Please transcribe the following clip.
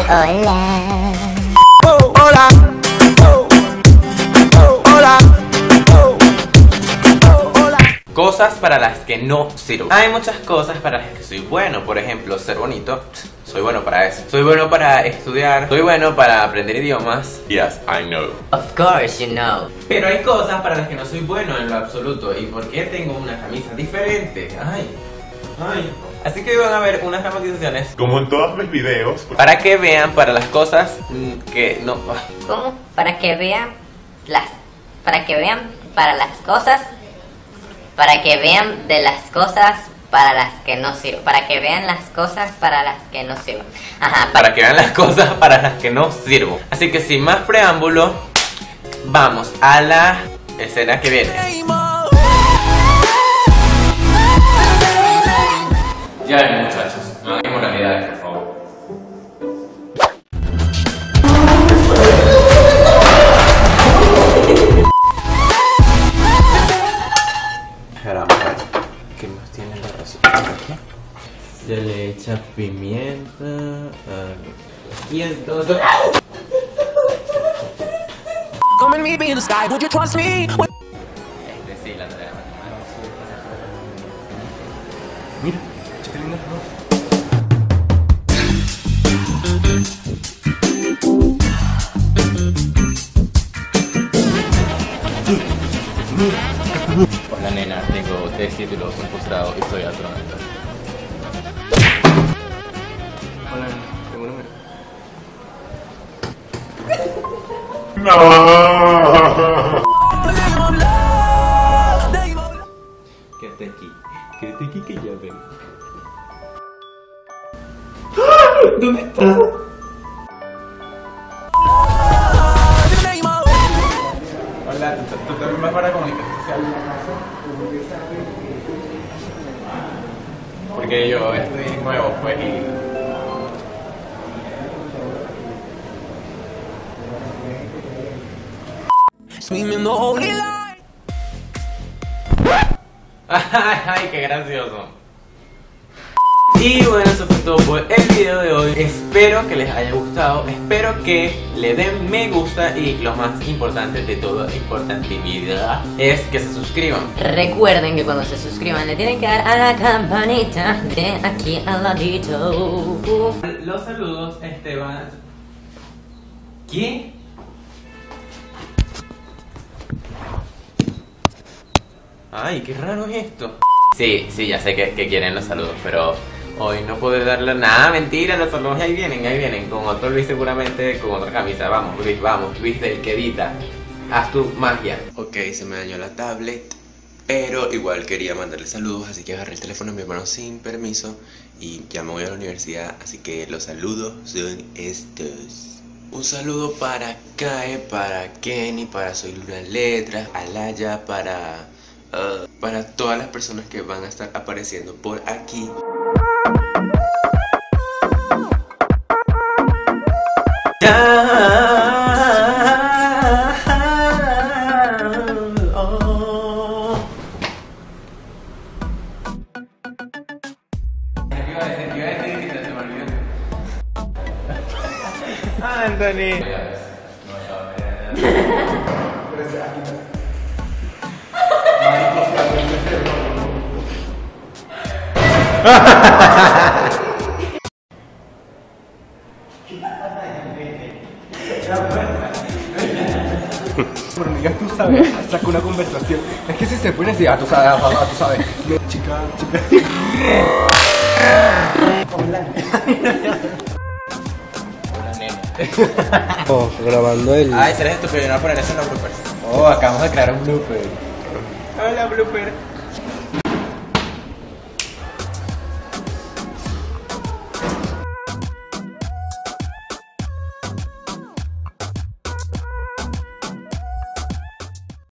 hola. Hola. Hola. Hola. Cosas para las que no sirvo. Hay muchas cosas para las que soy bueno. Por ejemplo, ser bonito. Soy bueno para eso. Soy bueno para estudiar. Soy bueno para aprender idiomas. Yes, I know. Of course you know. Pero hay cosas para las que no soy bueno en lo absoluto. ¿Y por qué tengo una camisa diferente? Ay. Así que van a ver unas dramatizaciones Como en todos mis videos. para que vean para las cosas que no... ¿Cómo? Para que vean para las cosas, para que vean de las cosas para las que no sirvo, para que vean las cosas para las que no sirvo. Ajá, Para que vean las cosas para las que no sirvo. Así que sin más preámbulo, vamos a la escena que viene. Ya ven, muchachos, no hay moralidades, por favor. Ahora vamos a ver qué más tiene la receta aquí. Se le echa pimienta y entonces... Come and meet me in the sky. Would you trust me? Sí, la tarea. Mira, qué lindo. Hola nena, tengo 3 títulos, un posgrado y soy astronauta. Hola nena, tengo un número. No. Quédate aquí que ya vengo. ¿Dónde está? Hola, ¿tú también vas para comunicación social? Porque yo estoy nuevo, pues, y... Swimming the holy light. ¡Ay, qué gracioso! Y bueno, eso fue todo por el video de hoy. Espero que les haya gustado. Espero que le den me gusta. Y lo más importante de toda importantividad es que se suscriban. recuerden que cuando se suscriban le tienen que dar a la campanita de aquí al ladito. Los saludos, Esteban. ¿Qué? Ay, qué raro es esto. Sí, ya sé que quieren los saludos, pero hoy no puedo darle nada. Mentira, los saludos ahí vienen. Con otro Luis seguramente, con otra camisa. Vamos, Luis del que edita. Haz tu magia. Ok, se me dañó la tablet, pero igual quería mandarle saludos, así que agarré el teléfono de mi hermano sin permiso y ya me voy a la universidad, así que los saludos son estos. Un saludo para Kae, para Kenny, para Soy Luna Letras, Alaya, para todas las personas que van a estar apareciendo por aquí. Anthony. Bueno, amiga, tú sabes, saca una conversación. Es que si se pone así, tú sabes. Chica. Hola. Hola, nena. Oh, grabando el... Ay, serás estúpido, no voy a poner eso en los bloopers. Oh, acabamos de crear un blooper. Hola, blooper.